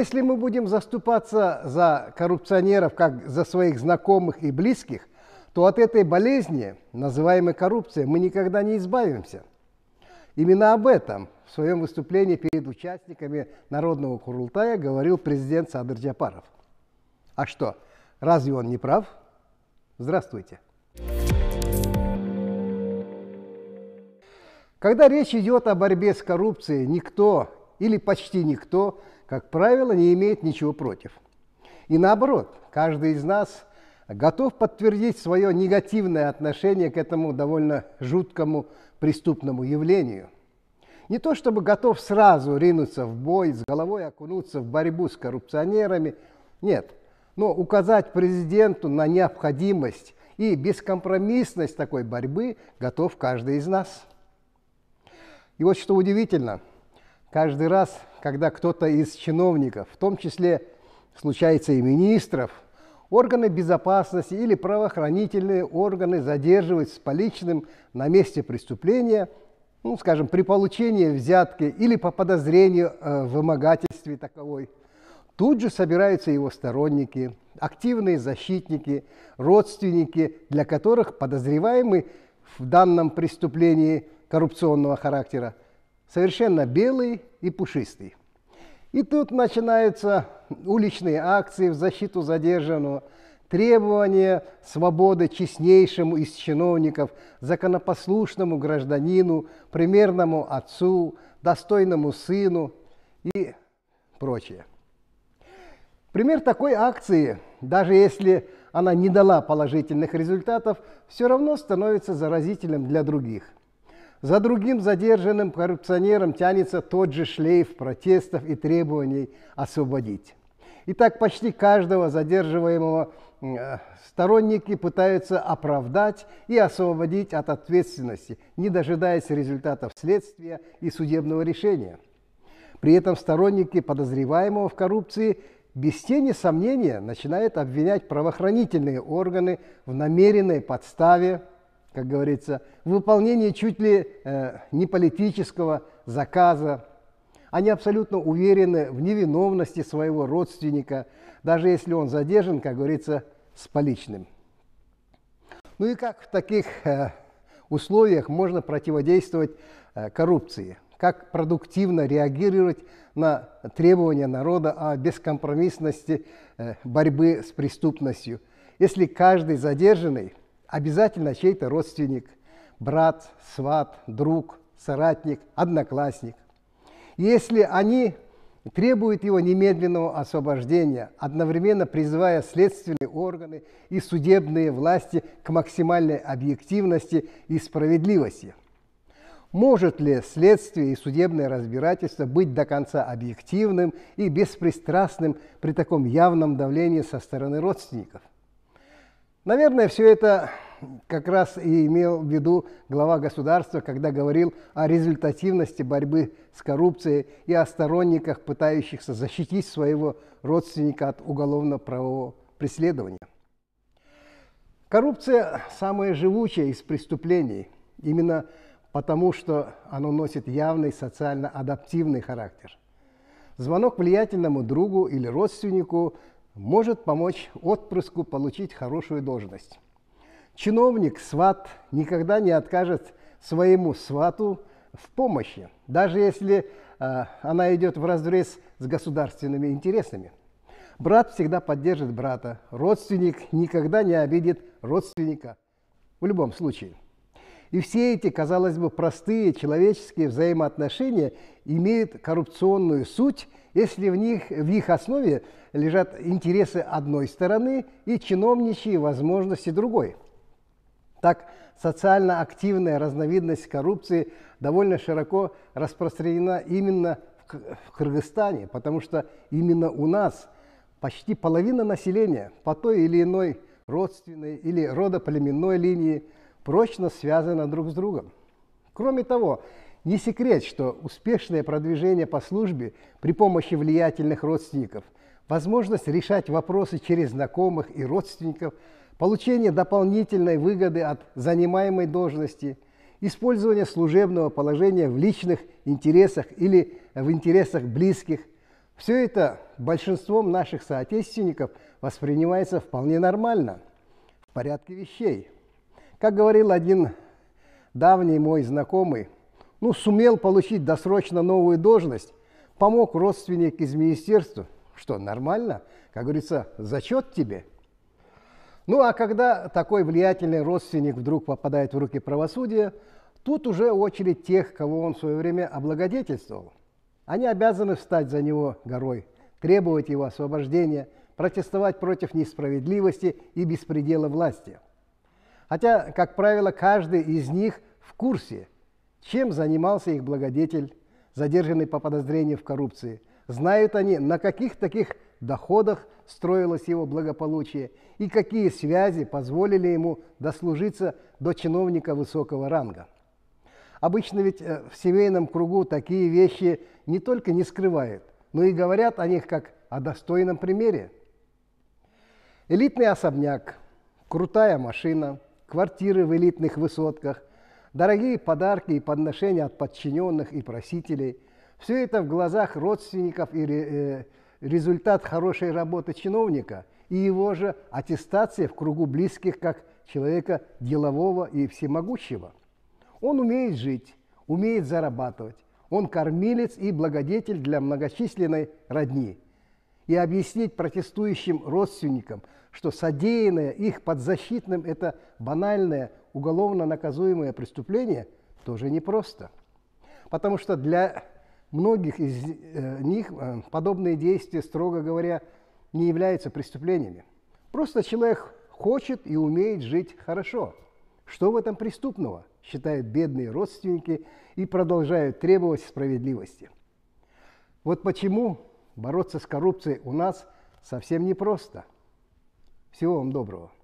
Если мы будем заступаться за коррупционеров как за своих знакомых и близких, то от этой болезни, называемой коррупцией, мы никогда не избавимся. Именно об этом в своем выступлении перед участниками Народного Курултая говорил президент Садыр Джапаров. А что, разве он не прав? Здравствуйте. Когда речь идет о борьбе с коррупцией, никто или почти никто, как правило, не имеет ничего против. И наоборот, каждый из нас готов подтвердить свое негативное отношение к этому довольно жуткому преступному явлению. Не то чтобы готов сразу ринуться в бой, с головой окунуться в борьбу с коррупционерами, нет, но указать президенту на необходимость и бескомпромиссность такой борьбы готов каждый из нас. И вот что удивительно, каждый раз, когда кто-то из чиновников, в том числе случается и министров, органы безопасности или правоохранительные органы задерживают с поличным на месте преступления, скажем, при получении взятки или по подозрению в вымогательстве таковой, тут же собираются его сторонники, активные защитники, родственники, для которых подозреваемый в данном преступлении коррупционного характера совершенно белый и пушистый. И тут начинаются уличные акции в защиту задержанного, требования свободы честнейшему из чиновников, законопослушному гражданину, примерному отцу, достойному сыну и прочее. Пример такой акции, даже если она не дала положительных результатов, все равно становится заразительным для других. За другим задержанным коррупционером тянется тот же шлейф протестов и требований освободить. И так почти каждого задерживаемого сторонники пытаются оправдать и освободить от ответственности, не дожидаясь результатов следствия и судебного решения. При этом сторонники подозреваемого в коррупции без тени сомнения начинают обвинять правоохранительные органы в намеренной подставе, как говорится, в выполнении чуть ли не политического заказа. Они абсолютно уверены в невиновности своего родственника, даже если он задержан, как говорится, с поличным. Ну и как в таких условиях можно противодействовать коррупции? Как продуктивно реагировать на требования народа о бескомпромиссности борьбы с преступностью, если каждый задержанный обязательно чей-то родственник, брат, сват, друг, соратник, одноклассник. Если они требуют его немедленного освобождения, одновременно призывая следственные органы и судебные власти к максимальной объективности и справедливости. Может ли следствие и судебное разбирательство быть до конца объективным и беспристрастным при таком явном давлении со стороны родственников? Наверное, все это как раз и имел в виду глава государства, когда говорил о результативности борьбы с коррупцией и о сторонниках, пытающихся защитить своего родственника от уголовно-правового преследования. Коррупция – самая живучая из преступлений, именно потому что оно носит явный социально-адаптивный характер. Звонок влиятельному другу или родственнику может помочь отпрыску получить хорошую должность. Чиновник, сват, никогда не откажет своему свату в помощи, даже если она идет вразрез с государственными интересами. Брат всегда поддержит брата, родственник никогда не обидит родственника, в любом случае. И все эти, казалось бы, простые человеческие взаимоотношения имеют коррупционную суть, если в их основе лежат интересы одной стороны и чиновничьи возможности другой. Так, социально активная разновидность коррупции довольно широко распространена именно в Кыргызстане, потому что именно у нас почти половина населения по той или иной родственной или родоплеменной линии прочно связана друг с другом. Кроме того, не секрет, что успешное продвижение по службе при помощи влиятельных родственников, возможность решать вопросы через знакомых и родственников, получение дополнительной выгоды от занимаемой должности, использование служебного положения в личных интересах или в интересах близких, Все это большинством наших соотечественников воспринимается вполне нормально, в порядке вещей. Как говорил один давний мой знакомый, сумел получить досрочно новую должность, помог родственник из министерства. Что, нормально? Как говорится, зачет тебе. А когда такой влиятельный родственник вдруг попадает в руки правосудия, тут уже очередь тех, кого он в свое время облагодетельствовал. Они обязаны встать за него горой, требовать его освобождения, протестовать против несправедливости и беспредела власти. Хотя, как правило, каждый из них в курсе, чем занимался их благодетель, задержанный по подозрению в коррупции. Знают они, на каких таких доходах строилось его благополучие и какие связи позволили ему дослужиться до чиновника высокого ранга. Обычно ведь в семейном кругу такие вещи не только не скрывают, но и говорят о них как о достойном примере. Элитный особняк, крутая машина, квартиры в элитных высотках, дорогие подарки и подношения от подчиненных и просителей – все это в глазах родственников и результат хорошей работы чиновника и его же аттестация в кругу близких как человека делового и всемогущего. Он умеет жить, умеет зарабатывать, он кормилец и благодетель для многочисленной родни. И объяснить протестующим родственникам, что содеянное их подзащитным – это банальное уголовно наказуемое преступление, тоже непросто. Потому что для многих из них подобные действия, строго говоря, не являются преступлениями. Просто человек хочет и умеет жить хорошо. Что в этом преступного, считают бедные родственники и продолжают требовать справедливости. Вот почему бороться с коррупцией у нас совсем непросто. Всего вам доброго.